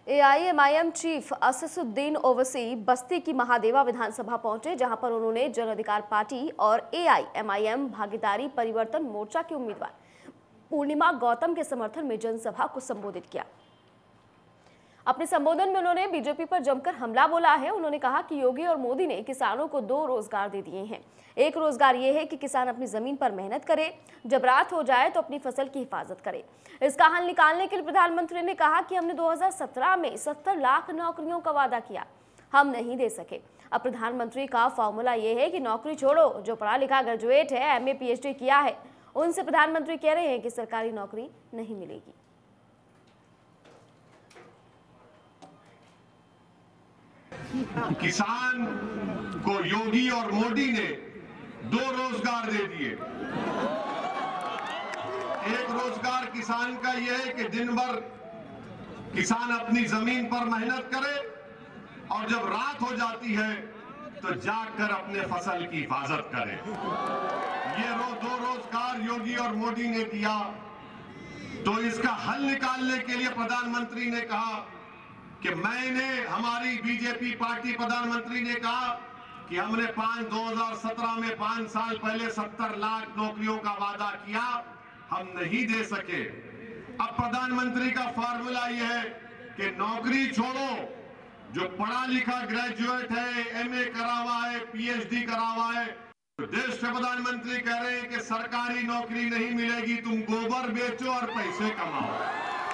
AIMIM chief Asaduddin Owaisi बस्ती की महादेवा विधानसभा पहुंचे, जहां पर उन्होंने जन अधिकार पार्टी और एआईएमआईएम भागीदारी परिवर्तन मोर्चा के उम्मीदवार पूर्णिमा गौतम के समर्थन में जनसभा को संबोधित किया। अपने संबोधन में उन्होंने बीजेपी पर जमकर हमला बोला है। उन्होंने कहा कि योगी और मोदी ने किसानों को 2 रोजगार दे दिए हैं। एक रोजगार ये है कि किसान अपनी जमीन पर मेहनत करे, जब रात हो जाए तो अपनी फसल की हिफाजत करे। इसका हल निकालने के लिए प्रधानमंत्री ने कहा कि हमने 2017 में 70 लाख नौकरियों का वादा किया, हम नहीं दे सके। अब प्रधानमंत्री का फॉर्मूला ये है कि नौकरी छोड़ो, जो पढ़ा लिखा ग्रेजुएट है, एमए पीएचडी किया है, उनसे प्रधानमंत्री कह रहे हैं कि सरकारी नौकरी नहीं मिलेगी। किसान को योगी और मोदी ने 2 रोजगार दे दिए। एक रोजगार किसान का यह है कि दिन भर किसान अपनी जमीन पर मेहनत करे और जब रात हो जाती है तो जाकर अपने फसल की हिफाजत करे। ये 2 रोजगार योगी और मोदी ने दिया। तो इसका हल निकालने के लिए प्रधानमंत्री ने कहा कि हमारी बीजेपी पार्टी प्रधानमंत्री ने कहा कि हमने 2017 में 5 साल पहले 70 लाख नौकरियों का वादा किया, हम नहीं दे सके। अब प्रधानमंत्री का फॉर्मूला यह है कि नौकरी छोड़ो, जो पढ़ा लिखा ग्रेजुएट है, एमए करा हुआ है, पीएचडी करा हुआ है, तो देश के प्रधानमंत्री कह रहे हैं कि सरकारी नौकरी नहीं मिलेगी, तुम गोबर बेचो और पैसे कमाओ।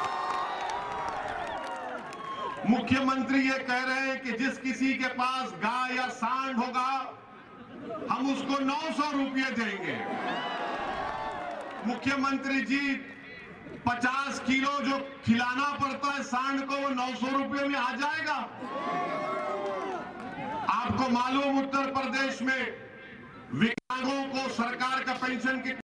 मुख्यमंत्री ये कह रहे हैं कि जिस किसी के पास गाय या सांड होगा, हम उसको 900 रुपये देंगे। मुख्यमंत्री जी 50 किलो जो खिलाना पड़ता है सांड को, वो 900 रुपये में आ जाएगा। आपको मालूम उत्तर प्रदेश में विकलांगों को सरकार का पेंशन की